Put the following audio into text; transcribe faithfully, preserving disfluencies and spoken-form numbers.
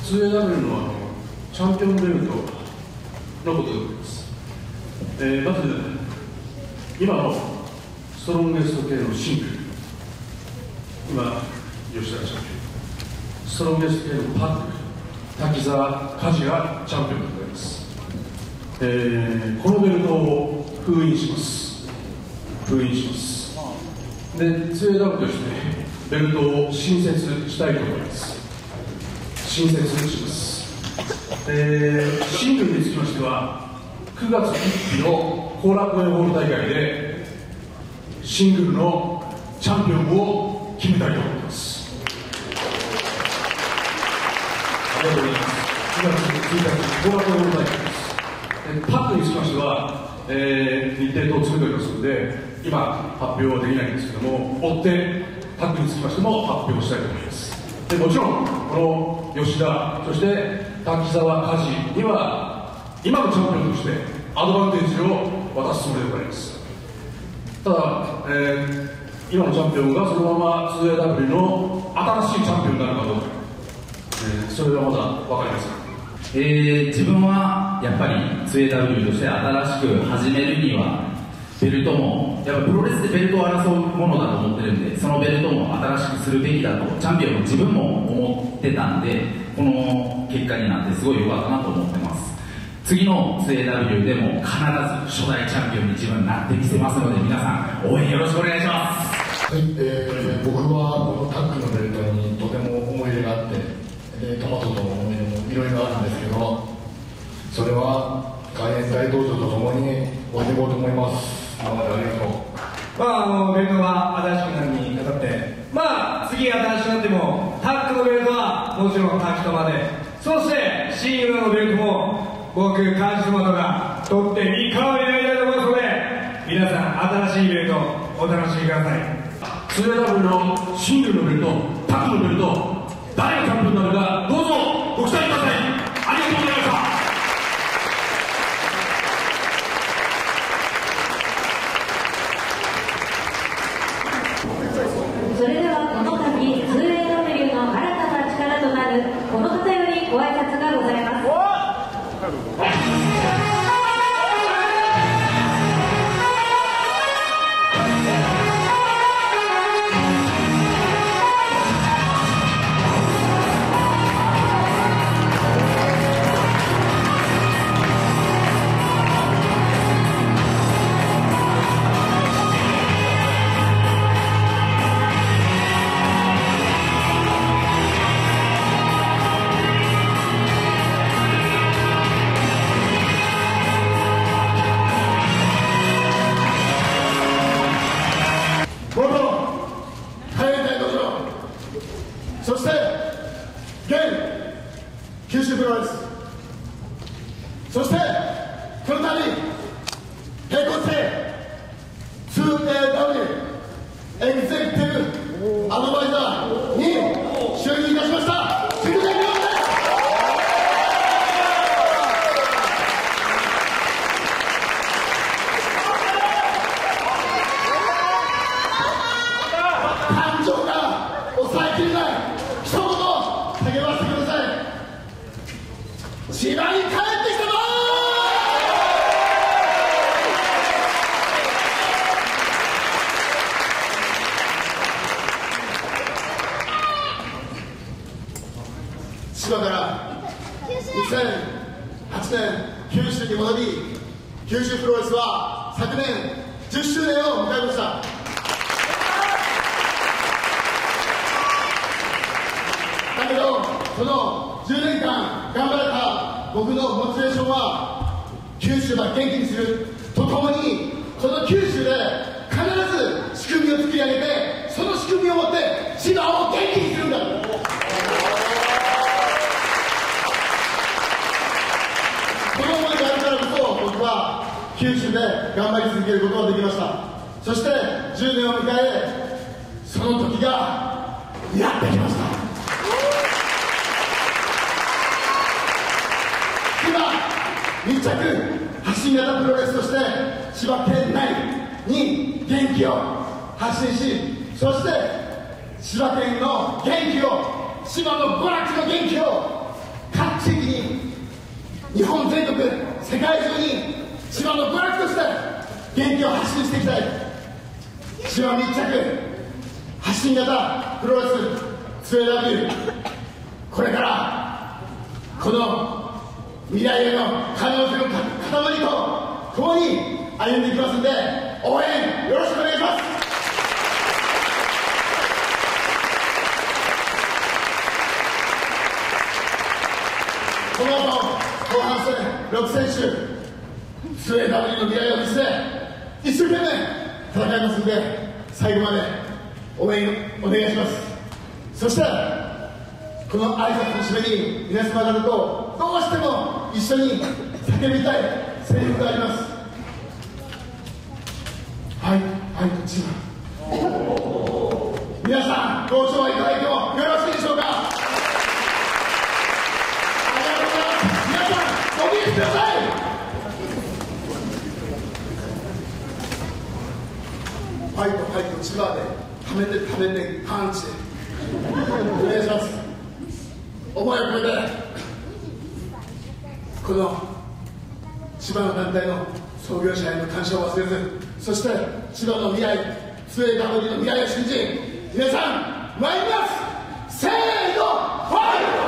ツーエーダブリュー のあのチャンピオンベルトのことでございます。えー、まず今のストロンゲスト系のシングル、今吉田社長、ストロンゲスト系のパック、滝沢梶がチャンピオンでございます。えー、このベルトを封印します封印しますで ツーエーダブリュー としてベルトを新設したいと思います。新設します。えー、シングルにつきましてはくがつついたちの後楽園ホール大会でシングルのチャンピオンを決めたいと思います。ありがとうございます。くがつついたち後楽園ホール大会です。パックにつきましては、えー、日程等を詰めておりますので今発表はできないんですけども、追ってパックにつきましても発表したいと思います。でもちろんこの吉田、そして滝沢梶には今のチャンピオンとしてアドバンテージを渡すつもりでございます。ただ、えー、今のチャンピオンがそのまま ツーエーダブリュー の新しいチャンピオンになるかどうか、えー、それはまだ分かりません。 えー、自分はやっぱり ツーエーダブリュー として新しく始めるにはベルトもやっぱプロレスでベルトを争うものだと思ってるんで、そのベルトも新しくするべきだとチャンピオンも自分も思ってたんで、この結果になってすごい良かったなと思ってます。次の ツーエーダブリュー でも必ず初代チャンピオンに自分なってみせますので、皆さん応援よろしくお願いします。 はい、えー、僕はこのタッグのベルトにとても思い入れがあって、えー、トマトとの思い出もいろいろあるんですけど、それは海援大道場とともに終えていこうと思います。今までありがとう。 まあ、あのベルトが新しくなるにあたって、まあ次新しくなってもタッグのベルトはもちろん滝玉で、そしてシングルのベルトも僕カジトマトが取っていい顔になりたいと思いますので、皆さん新しいベルトお楽しみください。 ツーエーダブリュー のシングルのベルト、タッグのベルト、誰がチャンピオンになるかどうぞご期待ください。ありがとうございました。 それではこの度 ツーエーダブリュー の新たな力となるこの方よりご挨拶がございます。 そして現九州プロレス、そしてこの度並行してツーエーダブリュー エグゼクティブアドバイザーに就任いたしました関根亮です。感情が抑えきれない一言励ましてください。千葉に帰ってきたぞー。千葉からにせんはちねん九州に戻り、九州プロレスは昨年じゅっしゅうねんを迎えました。だけどそのじゅうねんかん頑張れた僕のモチベーションは九州が元気にするとともに、この九州で必ず仕組みを作り上げて、その仕組みを持って千葉を元気にするんだ。この思いがあるからこそ僕は九州で頑張り続けることができました。そしてじゅうねんを迎え、その時がやってきました。密着発信型プロレスとして千葉県内に元気を発信し、そして千葉県の元気を、千葉の娯楽の元気を地域に日本全国世界中に千葉のブラックとして元気を発信していきたい。千葉密着発信型プロレス ツーエーダブリュー、 これからこの未来への可能性の塊と共に歩んでいきますので、応援よろしくお願いします。この後後半戦ろく選手 ツーエーダブリュー の未来を見据え一生懸命戦いますので、最後まで応援お願いします。そしてこの挨拶の締めに皆様方とどうしても一緒に叫びたいセリフがあります。はいはいこっち皆さんご唱和いただいてもよろしいでしょうか。ありがとうございます。皆さんご起立ください。ファイトファイト千葉でためてためてパンチお願いします。思いを込めてこの千葉の団体の創業者への感謝を忘れず、そして千葉の未来 ツーエーダブリュー の未来を信じ、皆さん参ります。せーのファイト。